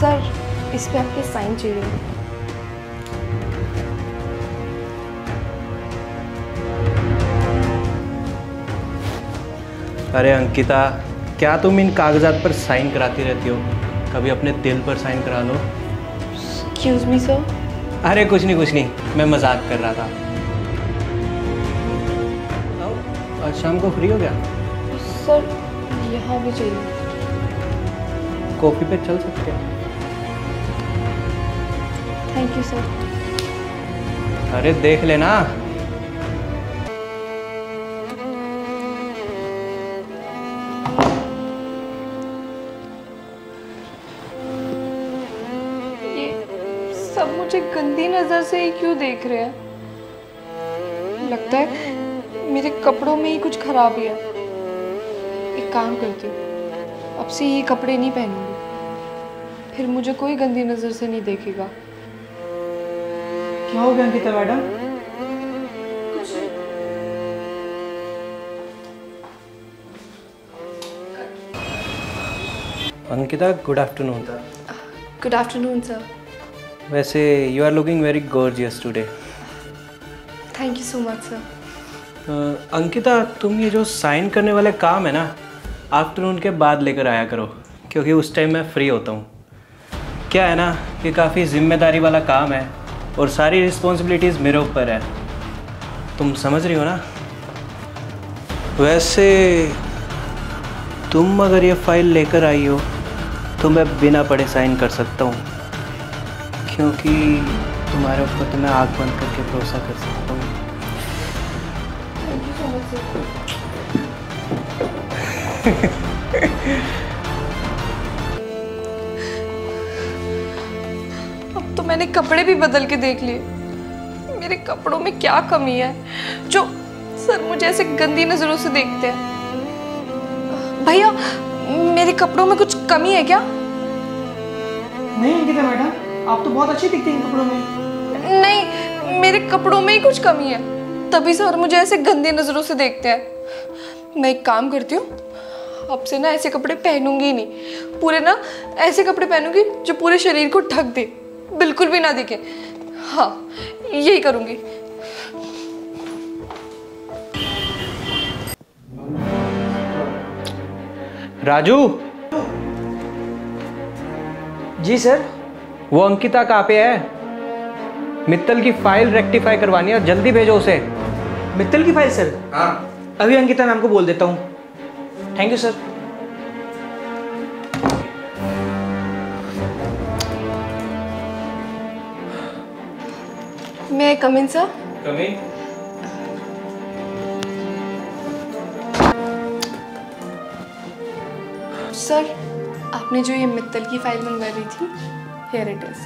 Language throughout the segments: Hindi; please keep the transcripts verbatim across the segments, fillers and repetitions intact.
सर इस पे आपके साइन चाहिए। अरे अंकिता, क्या तुम इन कागजात पर साइन कराती रहती हो? कभी अपने दिल पर साइन करा लो। Excuse me sir. अरे कुछ नहीं कुछ नहीं, मैं मजाक कर रहा था। आज शाम को फ्री हो गया? सर यहाँ भी चाहिए। कॉफी पे चल सकते हैं? Thank you sir. अरे देख लेना। ये सब मुझे गंदी नजर से ही क्यों देख रहे हैं? लगता है मेरे कपड़ों में ही कुछ खराबी है। एक काम करती हूँ, अब से ये कपड़े नहीं पहनूंगी, फिर मुझे कोई गंदी नजर से नहीं देखेगा। क्या हो गया Ankita madam? Ankita, good afternoon. Good afternoon sir. वैसे you are looking very gorgeous today. Thank you so much sir. Ankita, तुम ये जो साइन करने वाले काम है ना, आफ्टरनून के बाद लेकर आया करो, क्योंकि उस टाइम मैं फ्री होता हूँ। क्या है ना कि काफ़ी जिम्मेदारी वाला काम है और सारी रिस्पॉन्सिबिलिटीज़ मेरे ऊपर है। तुम समझ रही हो ना? वैसे तुम अगर ये फाइल लेकर आई हो तो मैं बिना पढ़े साइन कर सकता हूँ, क्योंकि तुम्हारे ऊपर तो मैं आँख बंद करके भरोसा कर सकता हूँ। Thank you so much sir. अब तो मैंने कपड़े भी बदल के देख लिए, मेरे कपड़ों में क्या कमी है जो सर मुझे ऐसे गंदी नजरों से देखते हैं। भैया, मेरे कपड़ों में कुछ कमी है क्या? नहीं अंकिता मैडम, आप तो बहुत अच्छी दिखती हैं इन कपड़ों में। नहीं, मेरे कपड़ों में ही कुछ कमी है, तभी सर मुझे ऐसे गंदी नजरों से देखते हैं। मैं एक काम करती हूँ, अब से ना ऐसे कपड़े पहनूंगी ही नहीं। पूरे ना ऐसे कपड़े पहनूंगी जो पूरे शरीर को ढक दे, बिल्कुल भी ना दिखे। हाँ, यही करूंगी। राजू। जी सर। वो अंकिता कहाँ पे है? मित्तल की फाइल रेक्टिफाई करवानी है, जल्दी भेजो उसे। मित्तल की फाइल सर? हाँ। अभी अंकिता मैम को बोल देता हूँ। Thank you sir. May I come in, sir? Come in. Sir, आपने जो ये मित्तल की फाइल मंगवा रही थी, here it is.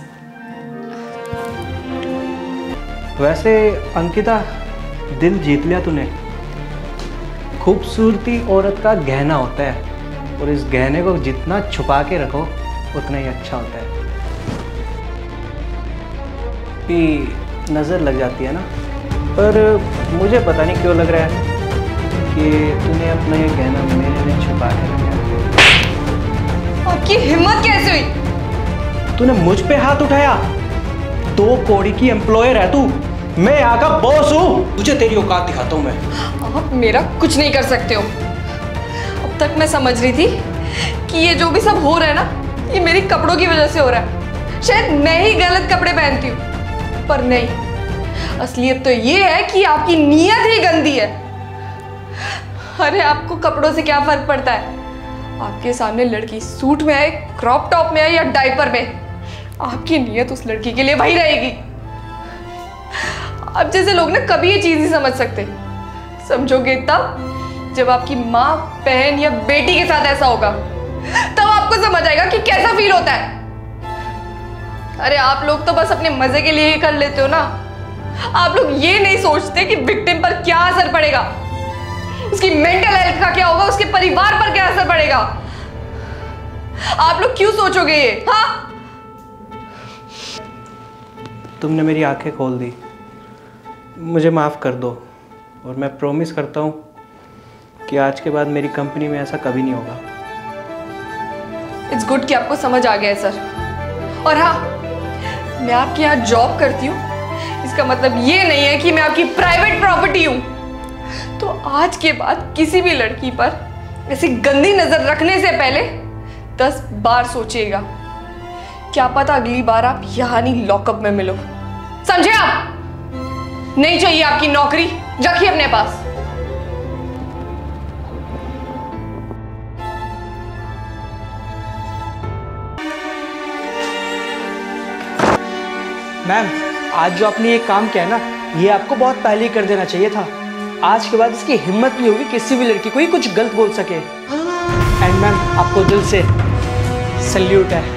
वैसे अंकिता, दिल जीत लिया तूने। खूबसूरती औरत का गहना होता है, और इस गहने को जितना छुपा के रखो उतना ही अच्छा होता है। कि नज़र लग जाती है ना, पर मुझे पता नहीं क्यों लग रहा है कि तूने अपना ये गहना मेरे लिए छुपा के रखा है। आपकी हिम्मत कैसे हुई? तूने मुझ पे हाथ उठाया? दो कौड़ी की एम्प्लॉयर है तू, मैं यहाँ का बॉस हूँ। तुझे तेरी औकात दिखाता हूँ मैं। आप मेरा कुछ नहीं कर सकते हो। अब तक मैं समझ रही थी कि ये जो भी सब हो रहा है ना, ये मेरी कपड़ों की वजह से हो रहा है। शायद मैं ही गलत कपड़े पहनती हूँ, पर नहीं, असलियत तो ये है कि आपकी नीयत ही गंदी है। अरे आपको कपड़ों से क्या फर्क पड़ता है? आपके सामने लड़की सूट में आए, क्रॉप टॉप में आए या डायपर में, आपकी नीयत उस लड़की के लिए वही रहेगी। अब जैसे लोग ना कभी ये चीज नहीं समझ सकते। समझोगे तब जब आपकी माँ, बहन या बेटी के साथ ऐसा होगा, तब आपको समझ आएगा कि कैसा फील होता है। अरे आप लोग तो बस अपने मजे के लिए ही कर लेते हो ना। आप लोग ये नहीं सोचते कि विक्टिम पर क्या असर पड़ेगा, उसकी मेंटल हेल्थ का क्या होगा, उसके परिवार पर क्या असर पड़ेगा। आप लोग क्यों सोचोगे ये? हाँ, तुमने मेरी आंखें खोल दी, मुझे माफ़ कर दो, और मैं प्रॉमिस करता हूँ कि आज के बाद मेरी कंपनी में ऐसा कभी नहीं होगा। इट्स गुड कि आपको समझ आ गया है सर। और हाँ, मैं आपके यहाँ जॉब करती हूँ, इसका मतलब ये नहीं है कि मैं आपकी प्राइवेट प्रॉपर्टी हूँ। तो आज के बाद किसी भी लड़की पर ऐसी गंदी नजर रखने से पहले दस बार सोचिएगा। क्या पता अगली बार आप यहाँ नहीं लॉकअप में मिलो। समझे आप? नहीं चाहिए आपकी नौकरी, रखिए अपने पास। मैम, आज जो आपने ये काम किया है ना, ये आपको बहुत पहले ही कर देना चाहिए था। आज के बाद इसकी हिम्मत नहीं होगी किसी भी लड़की को ही कुछ गलत बोल सके। एंड मैम, आपको दिल से सल्यूट है।